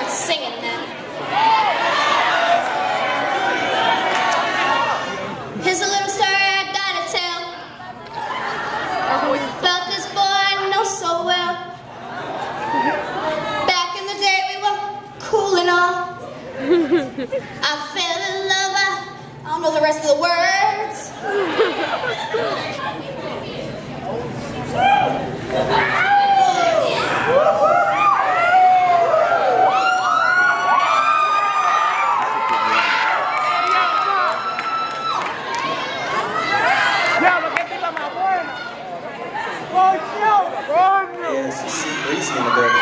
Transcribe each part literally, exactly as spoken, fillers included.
singing then. Here's a little story I gotta tell. About this boy I know so well. Back in the day we were cool and all. I fell in love, I, I don't know the rest of the words. Yes, you see Breezy in the building.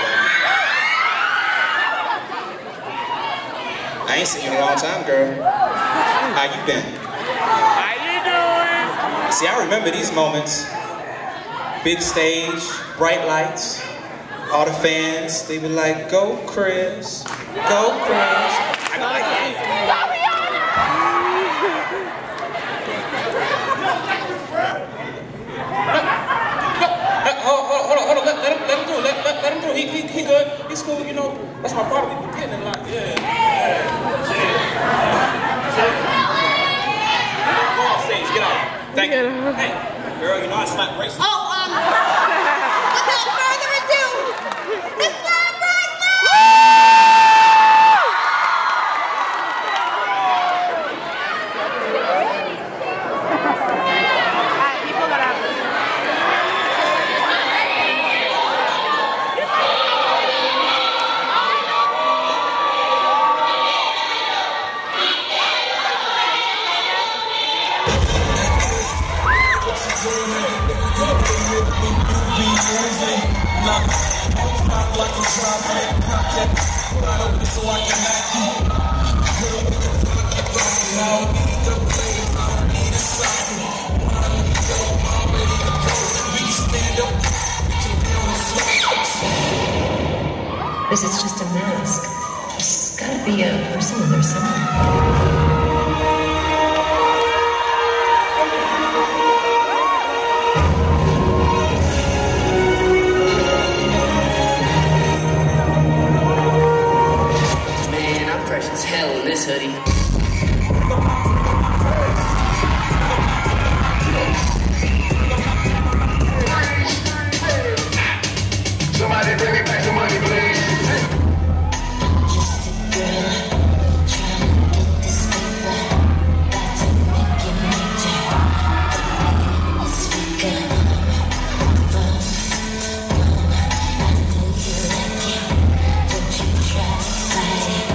I ain't seen you in a long time, girl. How you been? How you doing? See, I remember these moments. Big stage, bright lights, all the fans, they be like, go Chris, go Chris. I go like that. Hold, hold, hold on, hold on, let, let, him, let him do it, let, let, let him do it, he, he, he good, he's cool, you know, that's my part, we be getting a lot, yeah, yeah, yeah. Go off stage, get out, thank you. Hey, girl, you know I slap bracelets. Oh, um, without further ado, the slap bracelet! Alright, people got out. This is just a mask. There's gotta be a person in there somewhere. Hell in this hoodie. Somebody bring me back some money, please. Just a girl trying to get this paper. Got to make it major. This figure. Boom, boom. I know you like it. Don't you try to fight it.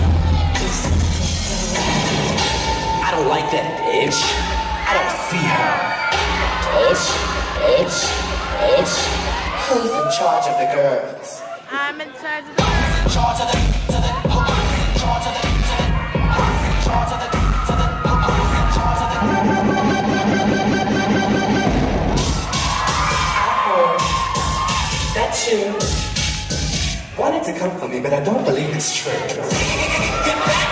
I don't like that bitch. I don't see her. Bitch, bitch, bitch. Who's in charge of the girls? I'm in charge of the Who's in charge of the, to the, who's in charge of the, to the, who's in charge of the, to the, who's in charge of the. I heard that you wanted to come for me, but I don't believe it's true. Get back!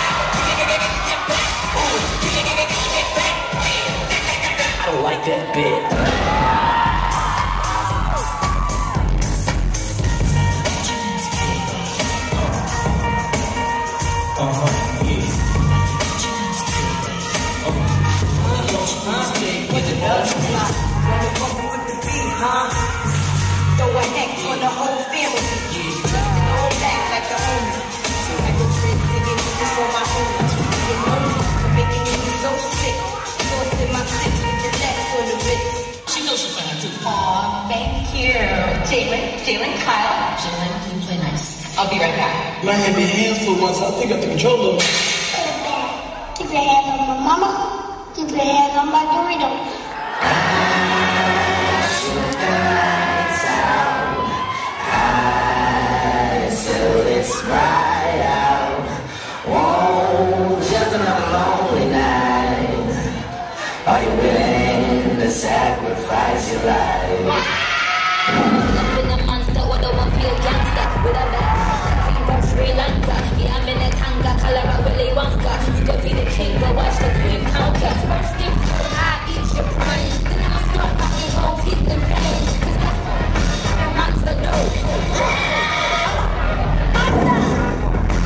I don't like that bit. Throw a heck for the whole family. All back like the owner. So I go crazy and do this for my owners. You know me for making me so sick. Lost in my six with the neck for the bit. She knows she's fine too. Aw, thank you. Jalen, Jalen, Kyle. Jalen, you play nice. I'll be right back. My hand be hands for once. I'll pick up the controller. Keep your hands on my mama. Keep your hands on my Dorito. Right out. Whoa, just another lonely night. Are you willing to sacrifice your life? Been a monster, what do I feel gangster? With a bag, from Sri Lanka. Yeah, I'm in a tanga, color of Willy Wonka. You could be the king, but watch the queen conquer. First things first, I eat your brain. Then I'll start popping holes, hit them pain. Cause that's what a monster knows.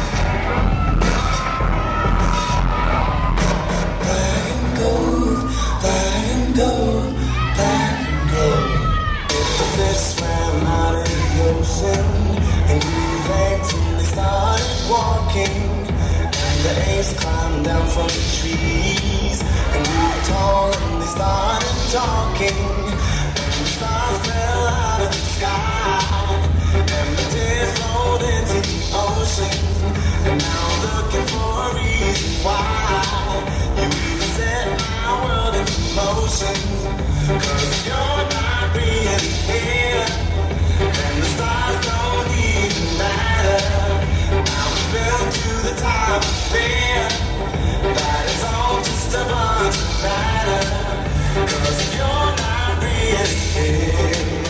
from the trees. And we were tall and they started talking. And the stars fell out of the sky. And the tears flowed into the ocean. And now I'm looking for a reason why you even set my world into motion. Cause you're not really here. And the stars don't even matter. Now we fell to the top of fear. That it's all just a bunch of matter. Cause you're not really here.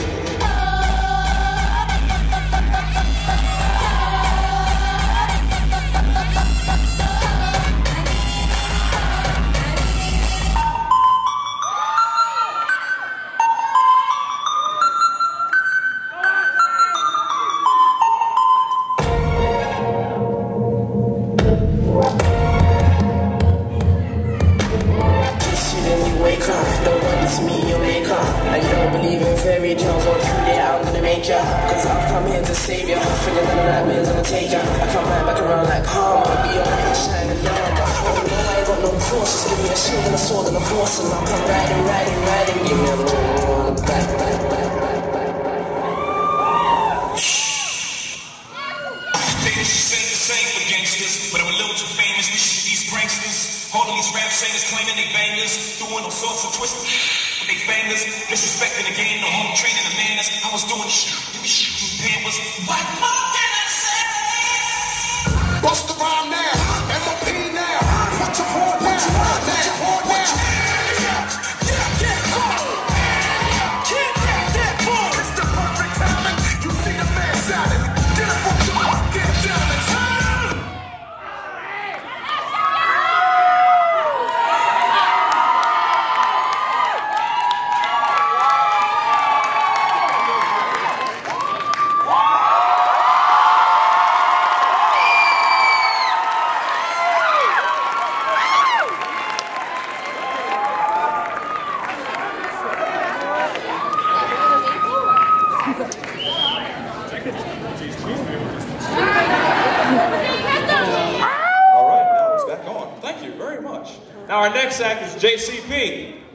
Cause I've come here to save ya. Feeling none of that means I'ma take ya. I come right back around like karma. Be your head shining armor. Oh no, I ain't got no course. Just give me a shield and a sword and a horse. And I'll come riding, riding, riding. Give me a roll on the back, back, back, back, back, back. Shh. They just say the same for gangsters, but I'm a little too famous. We shoot these pranksters. All of these rap singers claiming they bangers. Doing all sorts of twists. They bangers, disrespecting the game, the home training, the manners. I was doing shit, doing shit, pampers. What more can I say? Bust the rhyme now, M O P now. What you want now? What you want now? What you want now? Yeah, yeah, oh. Keep that, that boom. It's the perfect timing. You see the man sounding. Get up on your mark, get down and turn. Now our next act is J C P.